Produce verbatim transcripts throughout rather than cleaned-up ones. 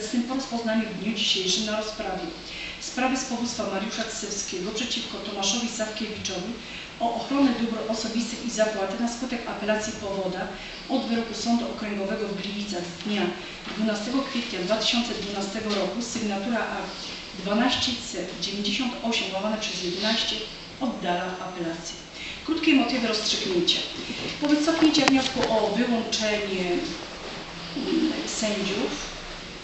nowoczesnym po rozpoznaniu w dniu dzisiejszym na rozprawie sprawy z powództwa Mariusza Cisewskiego przeciwko Tomaszowi Sawkiewiczowi o ochronę dóbr osobistych i zapłatę na skutek apelacji powoda od wyroku Sądu Okręgowego w Gliwicach z dnia dwunastego kwietnia dwa tysiące dwunastego roku, sygnatura akt dwanaście C dziewięćdziesiąt osiem łamane przez jedenaście, oddala apelację. Krótkie motywy rozstrzygnięcia. Wobec cofnięcia wniosku o wyłączenie sędziów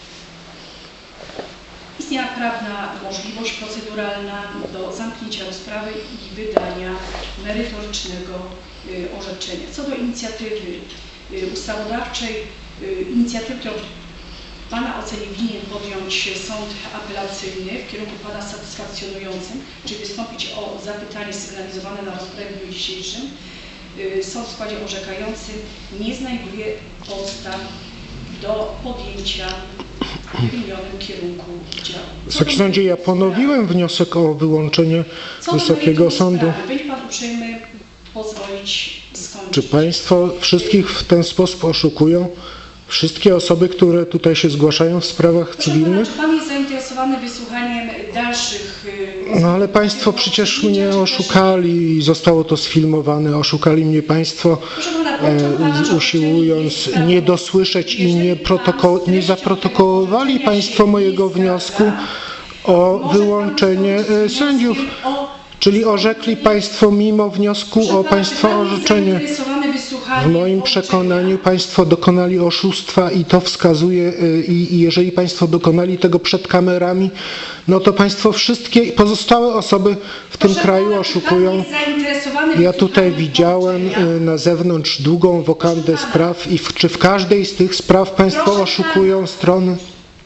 istniała prawna możliwość proceduralna do zamknięcia rozprawy i wydania merytorycznego orzeczenia. Co do inicjatywy ustawodawczej, inicjatywy, którą w Pana ocenie winien podjąć sąd apelacyjny w kierunku Pana satysfakcjonującym, czyli wystąpić o zapytanie sygnalizowane na rozprawie w dniu dzisiejszym, sąd w składzie orzekającym nie znajduje podstaw do podjęcia w wymienionym kierunku działu. Wysoki Sądzie, ja ponowiłem wniosek o wyłączenie Wysokiego Sądu. Będzie Pan uprzejmy pozwolić skończyć. Czy Państwo wszystkich w ten sposób oszukują? Wszystkie osoby, które tutaj się zgłaszają w sprawach Proszę cywilnych? Pana, czy Pan jest zainteresowany wysłuchaniem dalszych... No ale Państwo przecież mnie oszukali i zostało to sfilmowane. Oszukali mnie Państwo, e, usiłując nie dosłyszeć i nie, protoko nie zaprotokołowali Państwo mojego wniosku o wyłączenie e, sędziów. Czyli orzekli Państwo mimo wniosku o Państwa orzeczenie. W moim przekonaniu Państwo dokonali oszustwa i to wskazuje, i, i jeżeli Państwo dokonali tego przed kamerami, no to Państwo wszystkie pozostałe osoby w tym kraju oszukują. Ja tutaj widziałem na zewnątrz długą wokandę spraw i w, czy w każdej z tych spraw Państwo oszukują strony?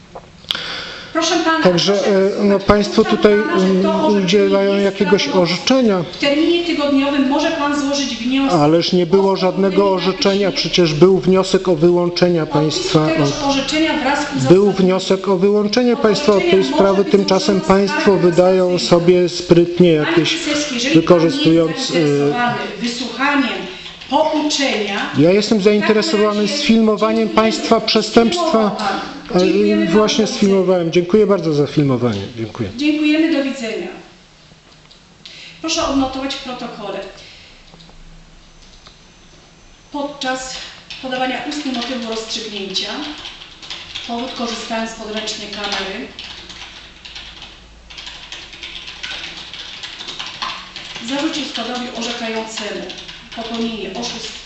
Proszę Pana, Także no, Państwo tutaj udzielają jakiegoś orzeczenia. W terminie tygodniowym może Pan złożyć wniosek. Ależ nie było żadnego orzeczenia, przecież był wniosek o wyłączenia Państwa. Od... Był wniosek o wyłączenie Państwa od tej sprawy, tymczasem Państwo wydają sobie sprytnie jakieś, wykorzystując... wysłuchaniem pouczenia. Ja jestem zainteresowany sfilmowaniem Państwa przestępstwa. Właśnie sfilmowałem. Dziękuję bardzo za filmowanie. Dziękuję. Dziękujemy, do widzenia. Proszę odnotować w protokole. Podczas podawania ustnego motywu rozstrzygnięcia powód, korzystając z podręcznej kamery, zarzucił składowi orzekającemu popełnienie oszustwa,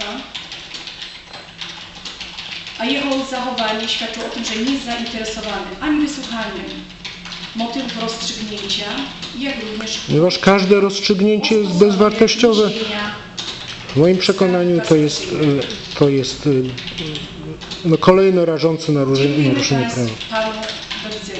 a jego zachowanie świadczył o tym, że nie jest zainteresowany ani wysłuchaniem motywów rozstrzygnięcia, jak również... Ponieważ każde rozstrzygnięcie jest bezwartościowe. W moim przekonaniu to jest, to jest no, kolejno rażące naruszenie prawa. Panu do widzenia.